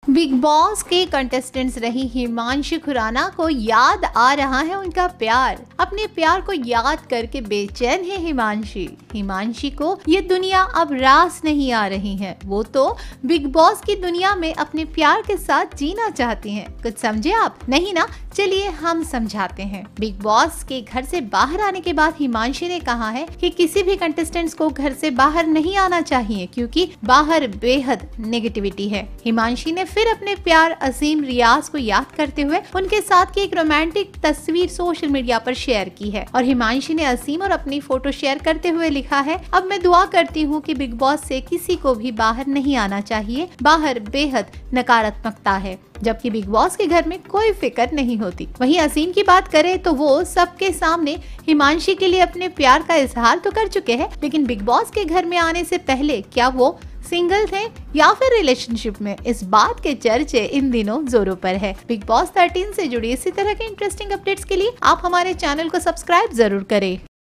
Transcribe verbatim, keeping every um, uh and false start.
Big boss के contestants रही हिमांशी खुराना को याद आ रहा है उनका प्यार। अपने प्यार को याद करके बेचैन है हिमांशी। हिमांशी को ये दुनिया अब रास नहीं आ रही है। वो तो बिग बॉस की दुनिया में अपने प्यार के साथ जीना चाहती हैं। कुछ समझे आप? नहीं ना? चलिए हम समझाते हैं। बिग बॉस के घर से बाहर आने के बाद हिमांशी ने कहा है कि किसी भी कंटेस्टेंट्स को घर से बाहर नहीं आना चाहिए क्योंकि बाहर बेहद नेगेटिविटी है। हिमांशी ने फिर अपने प्यार असीम रियाज को याद करते हुए उनके साथ की एक रोमांटिक तस्वीर सोशल मीडिया पर शेयर की है और हिमांशी ने असीम और अपनी फोटो शेयर करते हुए लिखा है, अब मैं दुआ करती हूँ कि बिग बॉस से किसी को भी बाहर नहीं आना चाहिए। बाहर बेहद नकारात्मकता है जबकि बिग बॉस के घर में कोई फिक्र नहीं होती। वहीं असीम की बात करें तो वो सबके सामने हिमांशी के लिए अपने प्यार का इजहार तो कर चुके हैं, लेकिन बिग बॉस के घर में आने से पहले क्या वो सिंगल थे या फिर रिलेशनशिप में, इस बात के चर्चे इन दिनों जोरों पर है। बिग बॉस तेरह से जुड़ी इसी तरह के इंटरेस्टिंग अपडेट्स के लिए आप हमारे चैनल को सब्सक्राइब जरूर करें।